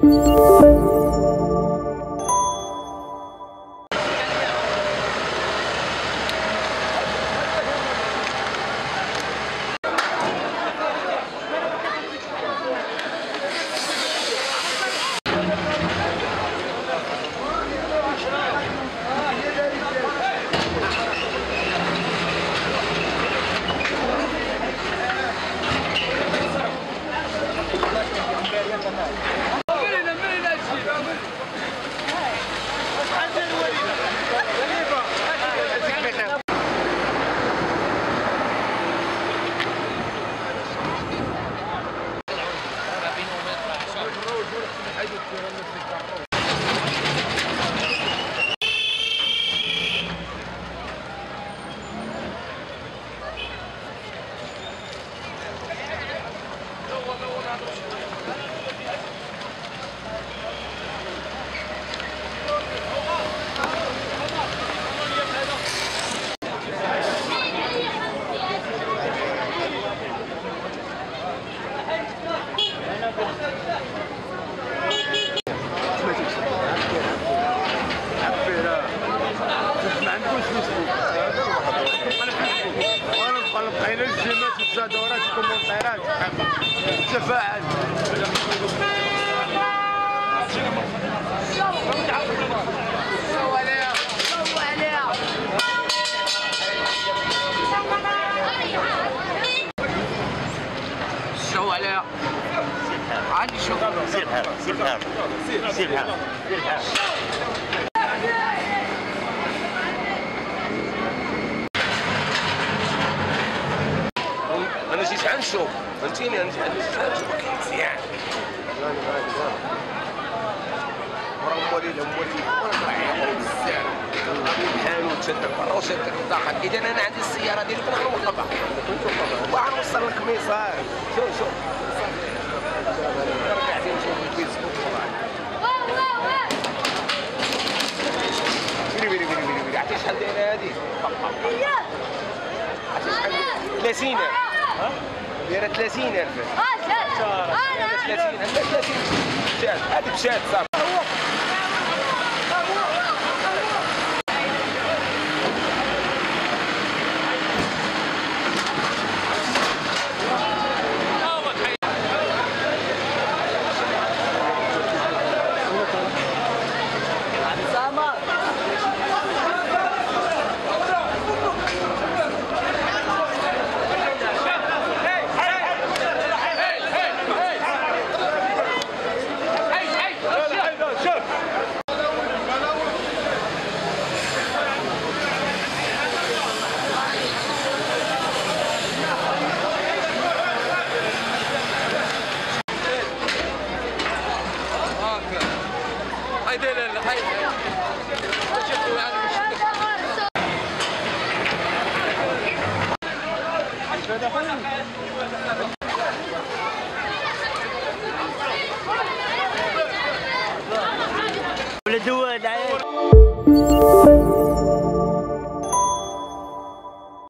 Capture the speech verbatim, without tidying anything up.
بقينا الجيمات والتدورات والكومونتيرات تفاعل. شو عليها؟ عندي شو؟ سير بحال سير بحال سير بحال سير بحال. انا جيت غنشوف فهمتيني، انا جيت غنشوف مزيان. وراه موالي لهم موالي وراه يعمروا بزاف بحالو تشد البروشيط داخل. اذا انا عندي السياره ديالي كنوقفها وغنوصل لك ميساج. شوف شوف قاعدين نشوفوا الفيسبوك ويلي ويلي ويلي ويلي ويلي. عرفتي شحال دايره هذه؟ عرفتي شحال دايره؟ ثلاثين ألف. ها؟ دايره ثلاثين ألف. اه شاد ثلاثين ألف ثلاثين شاد. هذيك شاد صافي. هيدا لا هيدا